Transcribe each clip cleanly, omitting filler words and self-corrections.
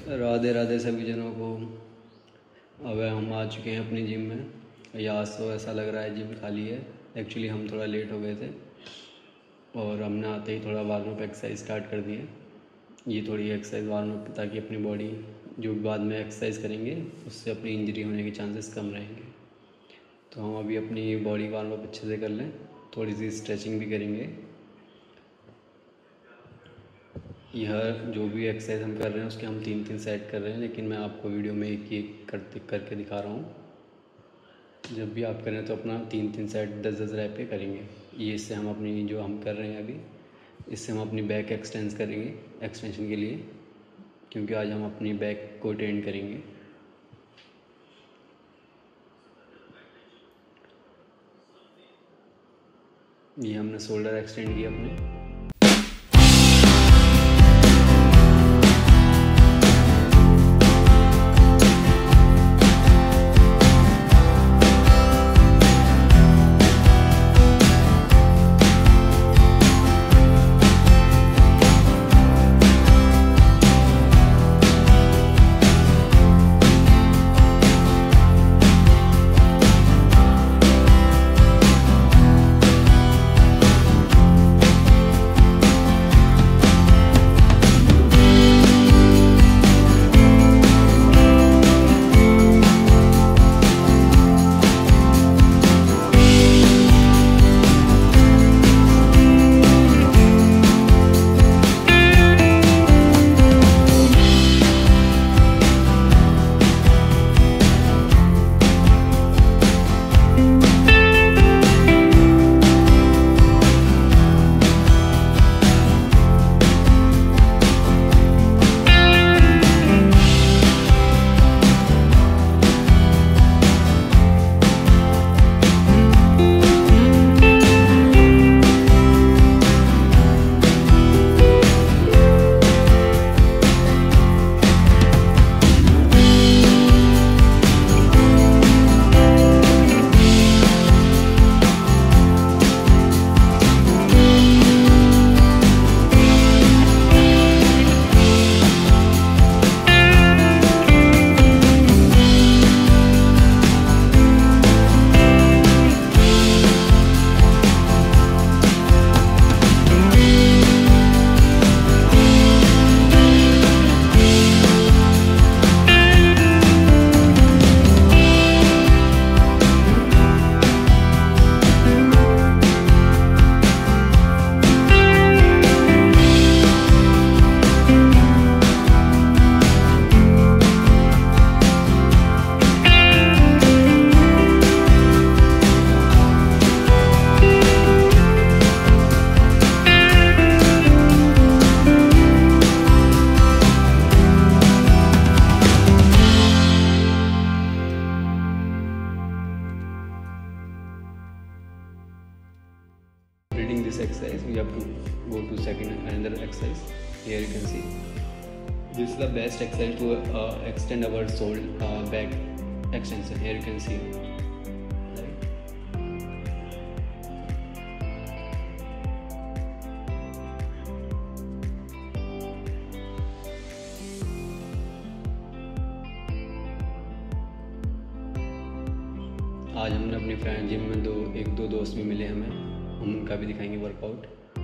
राधे राधे सभी जनों को। अब हम आ चुके हैं अपनी जिम में। या आज तो ऐसा लग रहा है जिम खाली है। एक्चुअली हम थोड़ा लेट हो गए थे और हमने आते ही थोड़ा वार्म अप एक्सरसाइज स्टार्ट कर दिए। ये थोड़ी एक्सरसाइज वार्म अप ताकि अपनी बॉडी जो बाद में एक्सरसाइज करेंगे उससे अपनी इंजरी होने के चांसेस कम रहेंगे। तो हम अभी अपनी बॉडी वार्म अप अच्छे से कर लें, थोड़ी सी स्ट्रेचिंग भी करेंगे। यह जो भी एक्सरसाइज हम कर रहे हैं उसके हम 3-3 सेट कर रहे हैं, लेकिन मैं आपको वीडियो में एक एक करके दिखा रहा हूँ। जब भी आप करें तो अपना 3-3 सेट 10-10 रैप पे करेंगे। ये इससे हम अपनी जो हम कर रहे हैं अभी, इससे हम अपनी बैक एक्सटेंस करेंगे एक्सटेंशन के लिए, क्योंकि आज हम अपनी बैक को ट्रेन करेंगे। ये हमने शोल्डर एक्सटेंड किया अपने। Reading this exercise, we have to go to another exercise. Here you can see this is the best exercise to extend our back extension. Here you can see, आज हमने अपनी friend gym में एक दो दोस्त भी मिले हमें, हम उनका भी दिखाएंगे वर्कआउट।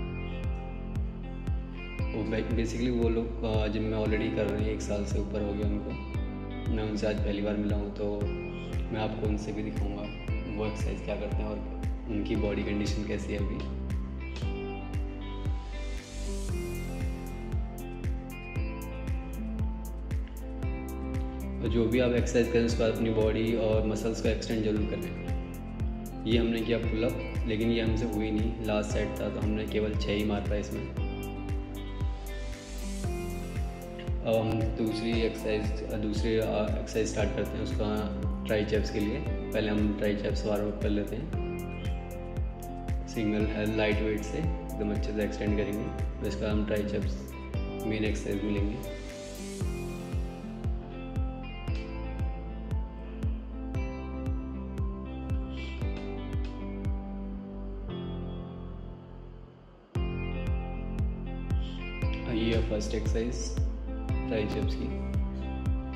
वो बेसिकली वो लोग जिम में ऑलरेडी कर रहे हैं, 1 साल से ऊपर हो गया उनको। मैं उनसे आज पहली बार मिला हूँ, तो मैं आपको उनसे भी दिखाऊंगा वो एक्सरसाइज क्या करते हैं और उनकी बॉडी कंडीशन कैसी है अभी। तो जो भी आप एक्सरसाइज करें उसके बाद अपनी बॉडी और मसल्स को एक्सटेंड जरूर करें। ये हमने किया पुलअप, लेकिन ये हमसे हुई नहीं। लास्ट सेट था तो हमने केवल 6 ही मार पाए इसमें। अब हम दूसरी एक्सरसाइज स्टार्ट करते हैं, उसका ट्राइसेप्स के लिए। पहले हम ट्राइसेप्स वार्म अप कर लेते हैं सिंगल लाइट वेट से, एकदम अच्छे से एक्सटेंड करेंगे। तो इसका हम ट्राइसेप्स मेन एक्सरसाइज मिलेंगे। ये फर्स्ट एक्सरसाइज ट्राइसेप्स की।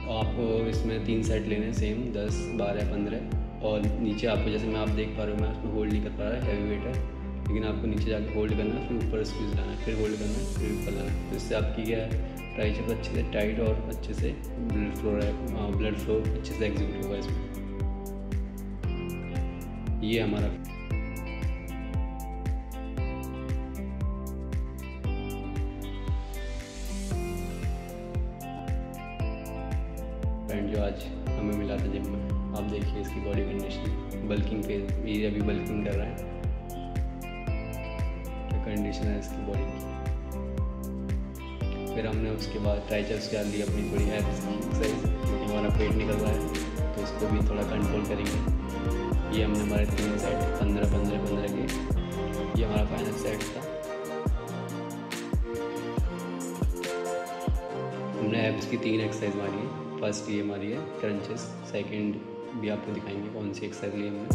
आपको इसमें 3 सेट लेने हैं सेम 10, 12, 15 और नीचे आपको जैसे मैं आप देख पा रहे हो मैं उसमें होल्ड नहीं कर पा रहा, हैवी वेट है, लेकिन आपको नीचे जाके होल्ड करना है, फिर ऊपर स्क्वीज लाना है, फिर होल्ड करना है, फिर ऊपर लाना है। तो इससे आपकी क्या है ट्राइसेप अच्छे से टाइट और अच्छे से ब्लड फ्लो अच्छे से एग्जीक्यूट होगा इसमें। ये हमारा फ्रेंड जो आज हमें मिला था जिम में। आप देखिए इसकी बॉडी कंडीशन, बल्किंग फेज, ये अभी बल्किंग कर रहा है, क्या कंडीशन है इसकी बॉडी की। फिर हमने उसके बाद ट्राइसेप्स के लिए अपनी थोड़ी एब्स की एक्सरसाइज, क्योंकि हमारा पेट निकल रहा है तो उसको भी थोड़ा कंट्रोल करेंगे। ये हमने हमारे 3 सेट 15, 15, 15 के, ये हमारा फाइनल सेट था। हमने एब्स की 3 एक्सरसाइज मारी है। फर्स्ट ये हमारी है क्रंचेस, सेकंड भी आपको दिखाएंगे कौन सी एक्सरसाइज ली हमने।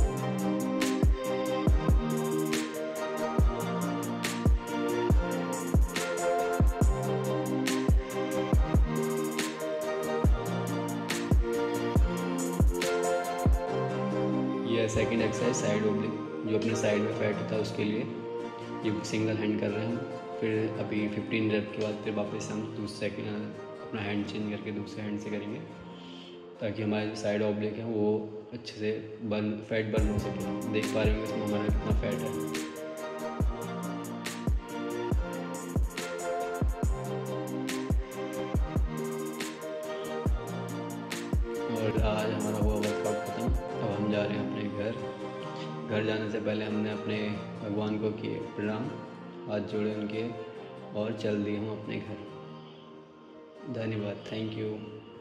ये सेकंड एक्सरसाइज साइड ओब्लिक, जो अपने साइड में फैट होता है उसके लिए, ये सिंगल हैंड कर रहे हैं हम। फिर अभी 15 रेप के बाद फिर वापस हम दूसरे अपना हैंड चेंज करके दूसरे हैंड से करेंगे, ताकि हमारे जो साइड ऑब्लिक है वो अच्छे से फैट बर्न हो सके। देख पा रहे होंगे इसमें हमारा कितना फैट है। और आज हमारा हुआ वर्कआउट ख़त्म। अब हम जा रहे हैं अपने घर जाने से पहले हमने अपने भगवान को किए प्रणाम, हाथ जोड़े उनके और चल दिए हम अपने घर। धन्यवाद, थैंक यू।